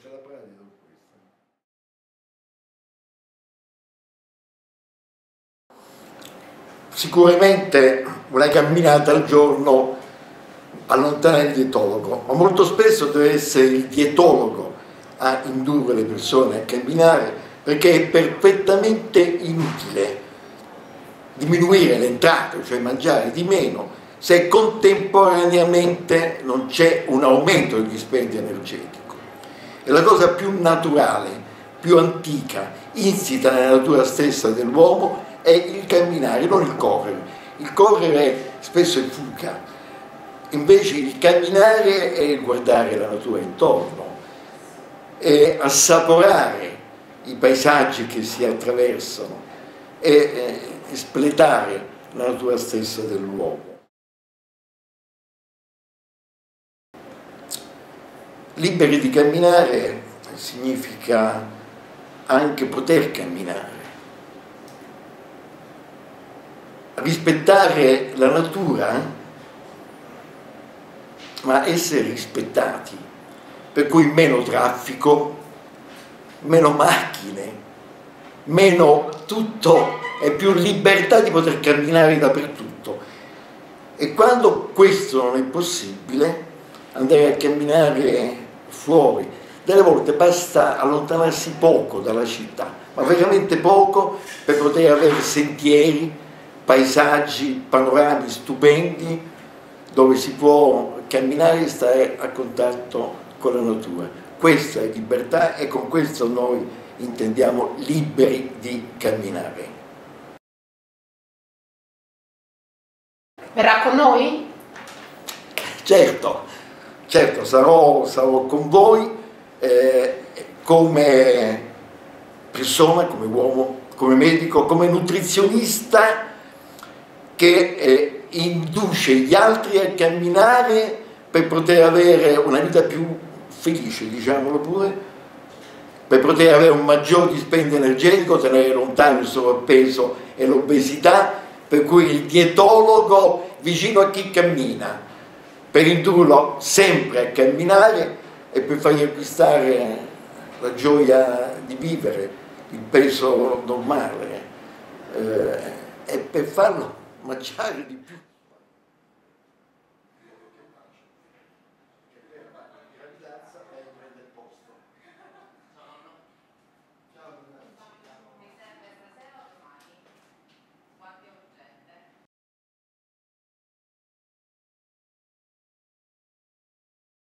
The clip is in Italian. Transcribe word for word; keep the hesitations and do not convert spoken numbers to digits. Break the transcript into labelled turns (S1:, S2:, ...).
S1: c'è la pratica con questa. Sicuramente una camminata al giorno allontana il dietologo, ma molto spesso deve essere il dietologo a indurre le persone a camminare, perché è perfettamente inutile diminuire le entrate, cioè mangiare di meno, se contemporaneamente non c'è un aumento del dispendio energetico. E la cosa più naturale, più antica, insita nella natura stessa dell'uomo è il camminare, non il correre. Il correre spesso è fuga, invece il camminare è il guardare la natura intorno, è assaporare i paesaggi che si attraversano, e espletare la natura stessa dell'uomo. Liberi di camminare significa anche poter camminare, rispettare la natura, ma essere rispettati, per cui meno traffico, meno macchine, meno tutto, e più libertà di poter camminare dappertutto. E quando questo non è possibile, andare a camminare fuori, delle volte basta allontanarsi poco dalla città, ma veramente poco, per poter avere sentieri, paesaggi, panorami stupendi, dove si può camminare e stare a contatto con la natura. Questa è libertà, e con questo noi intendiamo liberi di camminare.
S2: Verrà con noi?
S1: Certo, certo, sarò, sarò con voi eh, come persona, come uomo, come medico, come nutrizionista che eh, induce gli altri a camminare per poter avere una vita più felice, diciamolo pure, per poter avere un maggior dispendio energetico, tenere lontano il sovrappeso e l'obesità, per cui il dietologo vicino a chi cammina, per indurlo sempre a camminare e per fargli acquistare la gioia di vivere, il peso normale, eh, e per farlo mangiare di più.